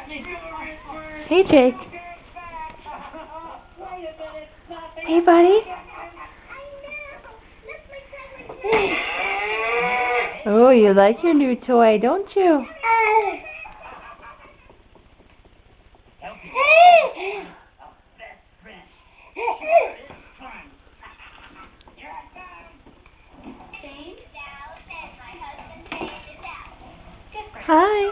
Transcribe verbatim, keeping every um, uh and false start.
Hey, Jake. Hey, buddy. Oh, you like your new toy, don't you? Hi.